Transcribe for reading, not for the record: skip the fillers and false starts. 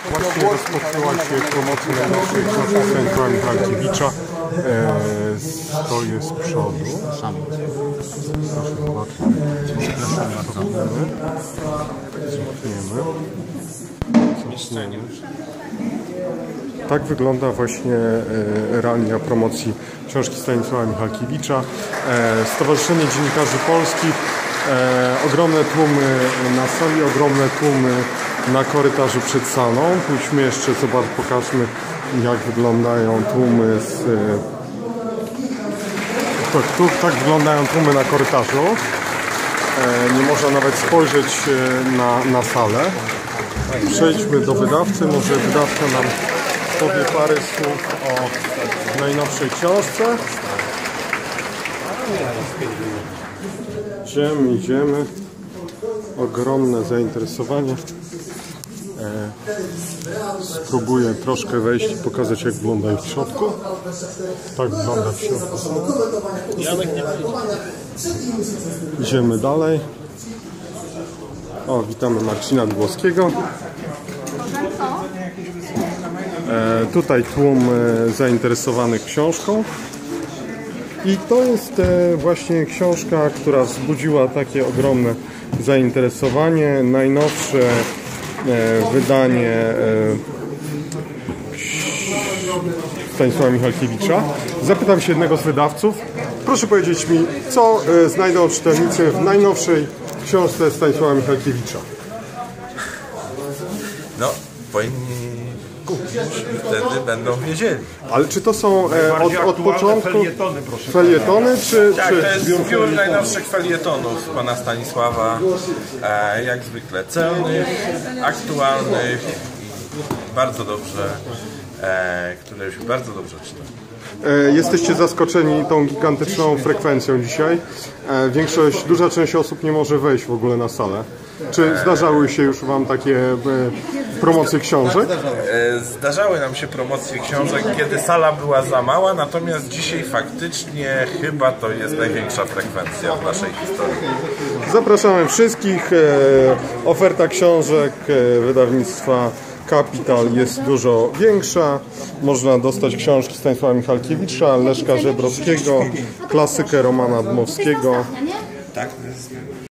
Właśnie rozpoczęła się promocja najnowszej książki Stanisława Michalkiewicza. Stoję z przodu. Proszę zobaczyć. Cofniemy. Tak wygląda właśnie realnia promocji książki Stanisława Michalkiewicza. Stowarzyszenie Dziennikarzy Polskich. Ogromne tłumy na sali, ogromne tłumy na korytarzu przed salą. Pójdźmy jeszcze, pokażmy, jak wyglądają tłumy tak wyglądają tłumy na korytarzu. Nie można nawet spojrzeć na salę. Przejdźmy do wydawcy. Może wydawca nam powie parę słów o najnowszej książce. Idziemy. Ogromne zainteresowanie. Spróbuję troszkę wejść i pokazać, jak wygląda w środku. Tak wygląda w środku. Idziemy dalej. O, witamy Marcina Dmowskiego. Tutaj tłum zainteresowanych książką. I to jest właśnie książka, która wzbudziła takie ogromne zainteresowanie. Najnowsze wydanie Stanisława Michalkiewicza. Zapytam się jednego z wydawców. Proszę powiedzieć mi, co znajdą czytelnicy w najnowszej książce Stanisława Michalkiewicza? No, powinni kupić i wtedy będą wiedzieli. Ale czy to są od początku felietony, czy... Tak, to jest zbiór najnowszych felietonów pana Stanisława, jak zwykle celnych, aktualnych i bardzo dobrze, które się bardzo dobrze czyta. Jesteście zaskoczeni tą gigantyczną frekwencją dzisiaj. Duża część osób nie może wejść w ogóle na salę. Czy zdarzały się już Wam takie promocje książek? Zdarzały nam się promocje książek, kiedy sala była za mała, natomiast dzisiaj faktycznie chyba to jest największa frekwencja w naszej historii. Zapraszamy wszystkich. Oferta książek wydawnictwa Kapital jest dużo większa. Można dostać książki Stanisława Michalkiewicza, Leszka Żebrowskiego, klasykę Romana Dmowskiego.